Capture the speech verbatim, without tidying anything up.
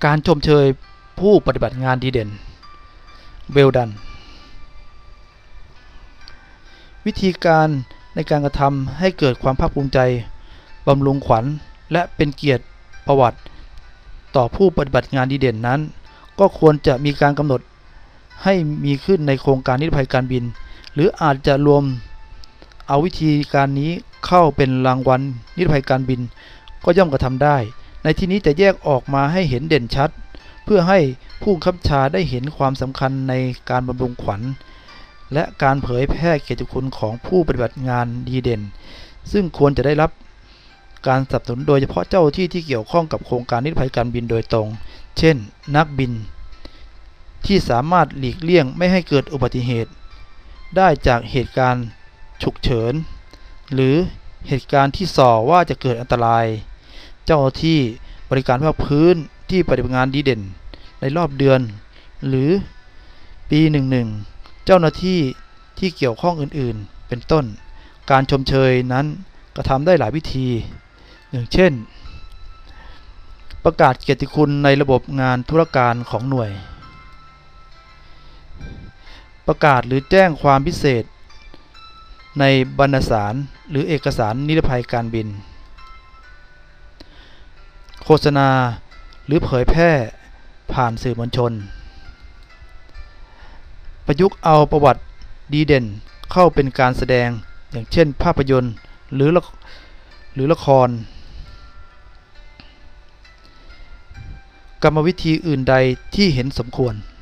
การชมเชยผู้ปฏิบัติงานดีเด่น Well done วิธีการในการกระทำให้เกิดความภาคภูมิใจบำรุงขวัญและเป็นเกียรติประวัติต่อผู้ปฏิบัติงานดีเด่นนั้นก็ควรจะมีการกำหนดให้มีขึ้นในโครงการนิรภัยการบินหรืออาจจะรวมเอาวิธีการนี้เข้าเป็นรางวัลนิรภัยการบินก็ย่อมกระทำได้ในที่นี้จะแยกออกมาให้เห็นเด่นชัดเพื่อให้ผู้บังคับบัญชาได้เห็นความสำคัญในการบำรุงขวัญและการเผยแพร่เกียรติคุณของผู้ปฏิบัติงานดีเด่นซึ่งควรจะได้รับการสนับสนุนโดยเฉพาะเจ้าหน้าที่ที่เกี่ยวข้องกับโครงการนิรภัยการบินโดยตรงเช่นนักบินที่สามารถหลีกเลี่ยงไม่ให้เกิดอุบัติเหตุได้จากเหตุการณ์ฉุกเฉินหรือเหตุการณ์ที่ส่อว่าจะเกิดอันตรายเจ้าหน้าที่บริการภาคพื้นที่ปฏิบัติงานดีเด่นในรอบเดือนหรือปีหนึ่งหนึ่งเจ้าหน้าที่ที่เกี่ยวข้องอื่นๆเป็นต้นการชมเชยนั้นกระทำได้หลายวิธีอย่างเช่นประกาศเกียรติคุณในระบบงานธุรการของหน่วยประกาศหรือแจ้งความพิเศษในบรรณสารหรือเอกสารนิรภัยการบินโฆษณาหรือเผยแพร่ผ่านสื่อมวลชนประยุกต์เอาประวัติดีเด่นเข้าเป็นการแสดงอย่างเช่นภาพยนตร์หรือหรือละครกรรมวิธีอื่นใดที่เห็นสมควร